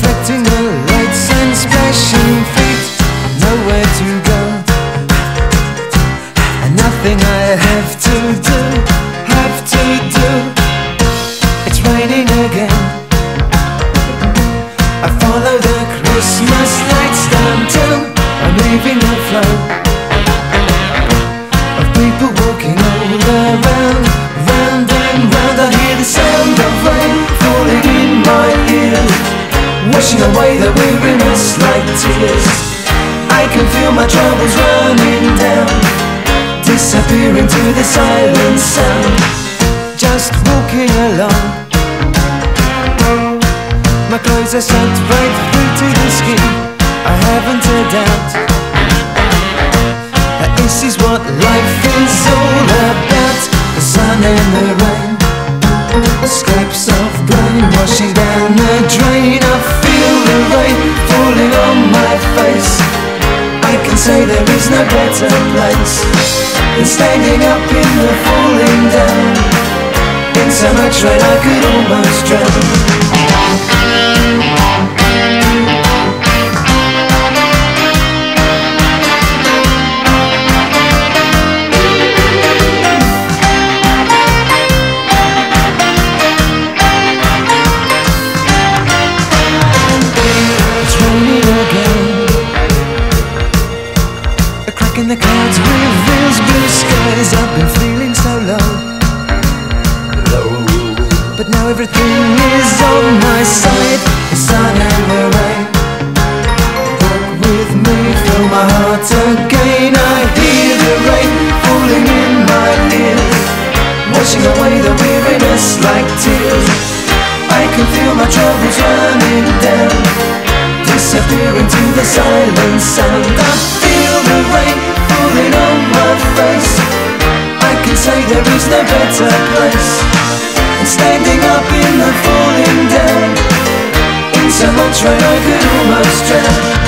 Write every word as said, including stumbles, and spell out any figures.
reflecting the lights and splashing feet. Nowhere to go, and nothing I have to do, have to do. It's raining again. I follow the Christmas lights down till I'm leaving the flow of people walking all around, round and round. I hear the sound of rain falling in my ears, washing away the weariness like tears. I can feel my troubles running down, disappearing to the silent sound. Just walking along, my clothes are soaked right through to the skin. I haven't a doubt that this is what life is all about. The sun and the rain, scraps of brain washing down the drain. I feel the rain falling on my face. I can say there is no better place than standing up in the falling down. In so much rain I could almost drown. In the clouds reveals blue skies. I've been feeling so low, low, but now everything is on my side. The sun and the rain walk with me, fill my heart again. I hear the rain falling in my ears, washing away the weariness like tears. I can feel my troubles running down, disappearing to the silent sound. I feel the rain falling on my face. I can say there is no better place than standing up in the falling down. In so much rain I could almost drown.